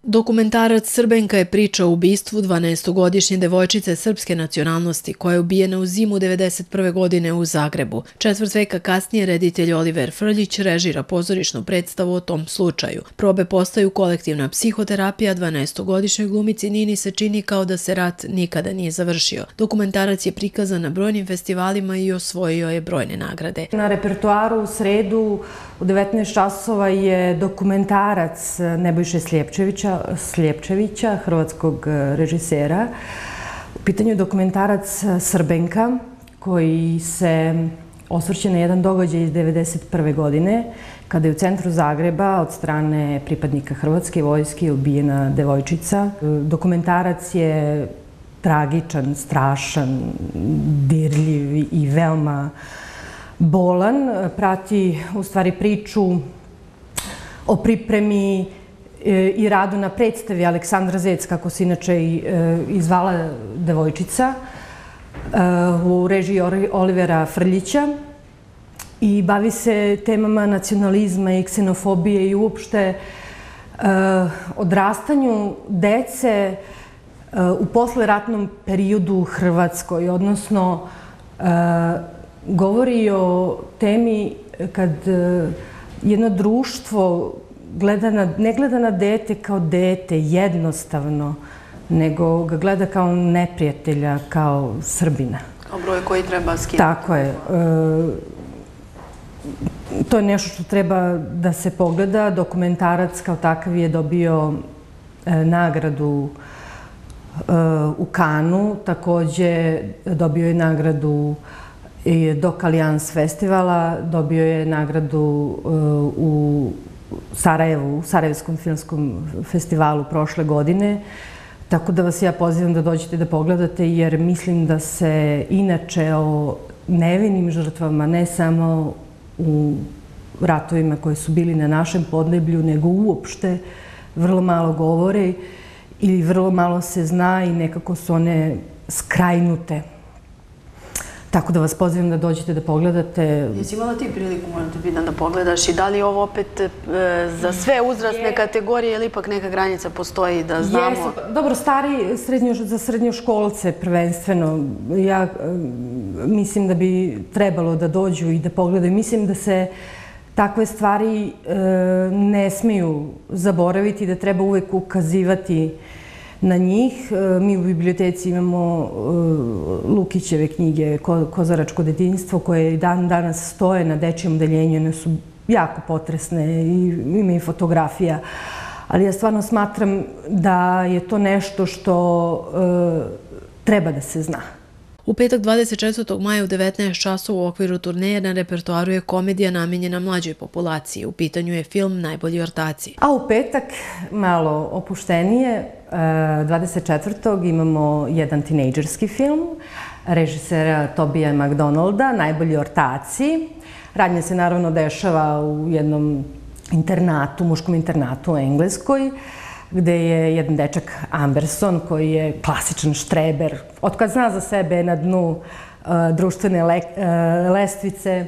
Dokumentarac Srbenka je priča o ubistvu 12-godišnje devojčice srpske nacionalnosti koja je ubijena u zimu 1991. godine u Zagrebu. Četvrt veka kasnije reditelj Oliver Frljić režira pozorišnu predstavu o tom slučaju. Probe postaju kolektivna psihoterapija, 12-godišnjoj glumici Nini se čini kao da se rat nikada nije završio. Dokumentarac je prikazan na brojnim festivalima i osvojio je brojne nagrade. Na repertoaru u sredu u 19 časova je dokumentarac Nebojše Sljepčevića, hrvatskog režisera. U pitanju je dokumentarac Srbenka koji se osvrće na jedan događaj iz 1991. godine kada je u centru Zagreba od strane pripadnika hrvatske vojske ubijena devojčica. Dokumentarac je tragičan, strašan, dirljiv i veoma bolan. Prati u stvari priču o pripremi i radu na predstavi Aleksandra Zec, kako se inače i zvala devojčica, u režiji Olivera Frljića, i bavi se temama nacionalizma i ksenofobije i uopšte odrastanju dece u posleratnom periodu u Hrvatskoj, odnosno govori o temi kad jedno društvo ne gleda na dete kao dete jednostavno, nego ga gleda kao neprijatelja, kao Srbina. Kao broj koji treba skinuti. Tako je. To je nešto što treba da se pogleda. Dokumentarac kao takav je dobio nagradu u Kanu, takođe dobio je nagradu Dok Alijans festivala, dobio je nagradu u Sarajevu, u Sarajevskom filmskom festivalu prošle godine. Tako da vas ja pozivam da dođete da pogledate, jer mislim da se inače o nevinim žrtvama, ne samo u ratovima koji su bili na našem podneblju, nego uopšte vrlo malo govore ili vrlo malo se zna i nekako su one skrajnute. Tako da vas pozivam da dođete da pogledate. Jesi imala ti priliku, moram te pitan, da pogledaš i da li je ovo opet za sve uzrasne kategorije ili ipak neka granica postoji da znamo? Dobro, za srednjoškolce prvenstveno. Ja mislim da bi trebalo da dođu i da pogledaju. Mislim da se takve stvari ne smeju zaboraviti, da treba uvek ukazivati na njih. Mi u biblioteci imamo Lukićeve knjige Kozaračko detinjstvo, koje i dan danas stoje na dečijem odeljenju. One su jako potresne i ima i fotografija. Ali ja stvarno smatram da je to nešto što treba da se zna. U petak 24. maja u 19 časova u okviru turneje na repertoaru je komedija namenjena mlađoj populaciji. U pitanju je film Najbolji ortaci. A u petak, malo opuštenije, 24. imamo jedan tinejdžerski film režisera Tobija McDonalda, Najbolji ortaci. Radnja se naravno dešava u jednom internatu, muškom internatu u Engleskoj, gde je jedan dečak Amberson koji je klasičan štreber, otkad zna za sebe na dnu društvene lestvice,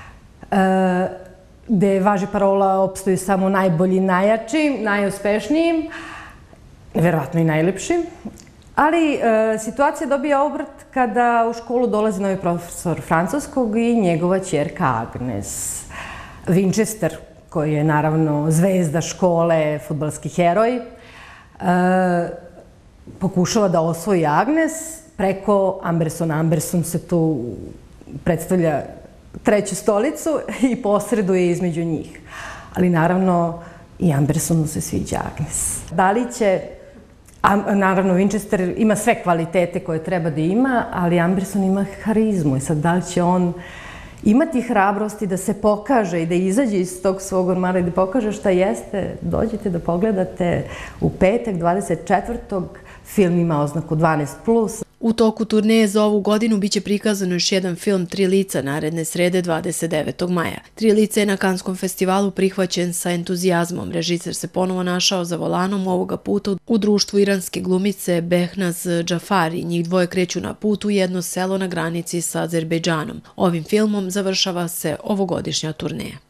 gde važi parola opstoji samo najbolji, najjači, najuspešniji, verovatno i najlepši. Ali situacija dobija obrt kada u školu dolazi novi profesor francuskog i njegova ćerka Agnes. Winchester, koji je naravno zvezda škole, fudbalski heroj, pokušava da osvoji Agnes preko Ambersona. Amberson se tu predstavlja treću stolicu i posreduje između njih. Ali naravno i Ambersonu se sviđa Agnes. Da li će... Naravno, Winchester ima sve kvalitete koje treba da ima, ali Amberson ima harizmu. I sad, da li će on imati hrabrosti da se pokaže i da izađe iz tog svog ormara i da pokaže šta jeste? Dođite da pogledate u petak 24. Film ima oznaku 12+. U toku turneje za ovu godinu biće prikazano još jedan film Tri lica naredne srede 29. maja. Tri lica je na Kanskom festivalu prihvaćen sa entuzijazmom. Režiser se ponovo našao za volanom, ovoga puta u društvu iranske glumice Behnaz Džafari. Njih dvoje kreću na put u jedno selo na granici sa Azerbejdžanom. Ovim filmom završava se ovogodišnja turneja.